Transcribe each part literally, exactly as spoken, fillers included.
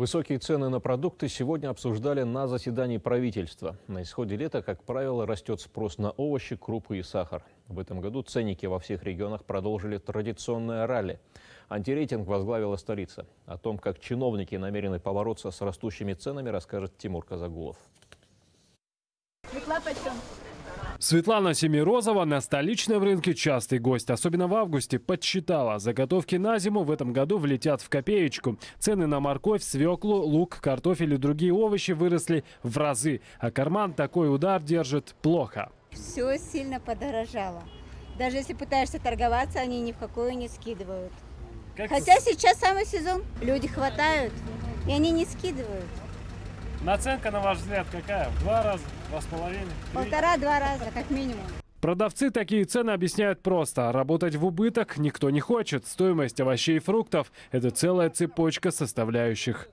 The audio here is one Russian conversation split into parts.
Высокие цены на продукты сегодня обсуждали на заседании правительства. На исходе лета, как правило, растет спрос на овощи, крупы и сахар. В этом году ценники во всех регионах продолжили традиционное ралли. Антирейтинг возглавила столица. О том, как чиновники намерены побороться с растущими ценами, расскажет Тимур Казагулов. Светлана Семирозова на столичном рынке частый гость. Особенно в августе подсчитала. Заготовки на зиму в этом году влетят в копеечку. Цены на морковь, свеклу, лук, картофель и другие овощи выросли в разы. А карман такой удар держит плохо. Все сильно подорожало. Даже если пытаешься торговаться, они ни в какую не скидывают. Как Хотя ты... сейчас самый сезон. Люди хватают, и они не скидывают. Наценка, на ваш взгляд, какая? В два раза? Два с половиной? Полтора-два раза, как минимум. Продавцы такие цены объясняют просто. Работать в убыток никто не хочет. Стоимость овощей и фруктов – это целая цепочка составляющих.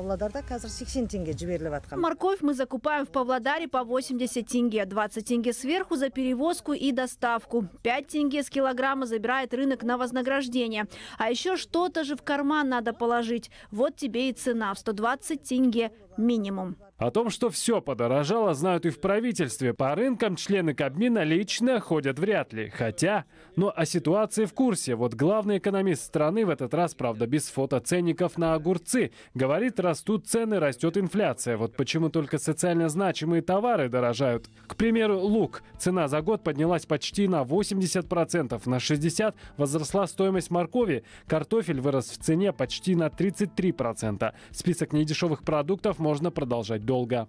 Морковь мы закупаем в Павлодаре по восемьдесят тенге, двадцать тенге сверху за перевозку и доставку. пять тенге с килограмма забирает рынок на вознаграждение. А еще что-то же в карман надо положить. Вот тебе и цена в сто двадцать тенге минимум. О том, что все подорожало, знают и в правительстве. По рынкам члены Кабмина лично ходят вряд ли. Хотя, но о ситуации в курсе. Вот главный экономист страны в этот раз, правда, без фотоценников на огурцы. Говорит, растут цены, растет инфляция. Вот почему только социально значимые товары дорожают. К примеру, лук. Цена за год поднялась почти на восемьдесят процентов. На шестьдесят процентов возросла стоимость моркови. Картофель вырос в цене почти на тридцать три процента. Список недешевых продуктов можно продолжать долго.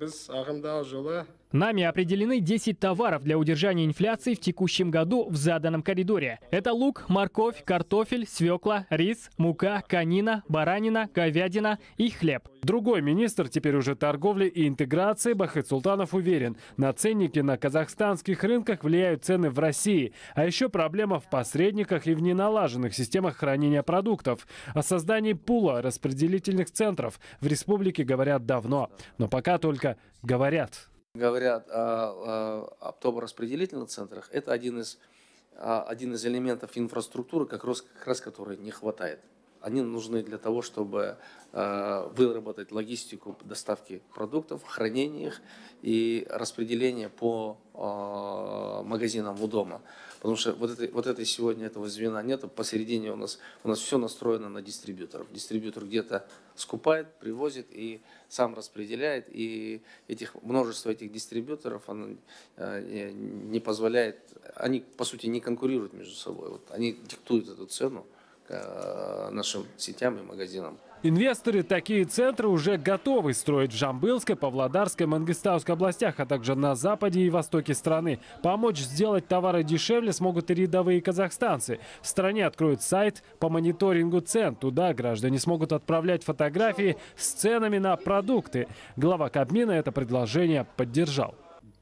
Нами определены десять товаров для удержания инфляции в текущем году в заданном коридоре. Это лук, морковь, картофель, свекла, рис, мука, конина, баранина, говядина и хлеб. Другой министр теперь уже торговли и интеграции Бахыт Султанов уверен, на ценники на казахстанских рынках влияют цены в России. А еще проблема в посредниках и в неналаженных системах хранения продуктов. О создании пула распределительных центров в республике говорят давно, но пока только говорят. Говорят о, о оптово-распределительных центрах, это один из, один из элементов инфраструктуры, как раз, как раз которой не хватает. Они нужны для того, чтобы э, выработать логистику доставки продуктов, хранения их и распределения по э, магазинам у дома. Потому что вот этой, вот этой сегодня этого звена нет, посередине у нас, у нас все настроено на дистрибьюторов. Дистрибьютор где-то скупает, привозит и сам распределяет. И этих, множество этих дистрибьюторов оно, э, не позволяет, они по сути не конкурируют между собой. Вот, они диктуют эту цену к нашим сетям и магазинам. Инвесторы такие центры уже готовы строить в Жамбылской, Павлодарской, Мангистауской областях, а также на западе и востоке страны. Помочь сделать товары дешевле смогут и рядовые казахстанцы. В стране откроют сайт по мониторингу цен. Туда граждане смогут отправлять фотографии с ценами на продукты. Глава Кабмина это предложение поддержал.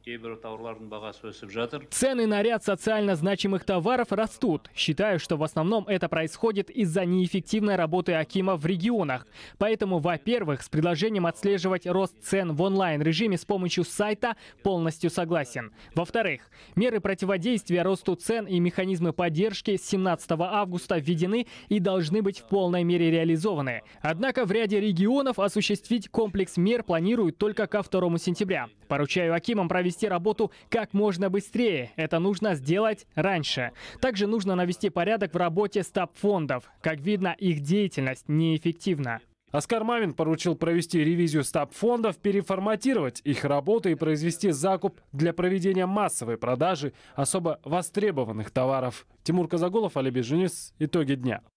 Цены на ряд социально значимых товаров растут. Считаю, что в основном это происходит из-за неэффективной работы акимов в регионах. Поэтому, во-первых, с предложением отслеживать рост цен в онлайн-режиме с помощью сайта полностью согласен. Во-вторых, меры противодействия росту цен и механизмы поддержки с семнадцатого августа введены и должны быть в полной мере реализованы. Однако в ряде регионов осуществить комплекс мер планируют только ко второму сентября. Поручаю акимам провести работу как можно быстрее. Это нужно сделать раньше. Также нужно навести порядок в работе стабфондов. Как видно, их деятельность неэффективна. Оскар Мамин поручил провести ревизию стабфондов, переформатировать их работу и произвести закуп для проведения массовой продажи особо востребованных товаров. Тимур Казагулов, Али Беженис. Итоги дня.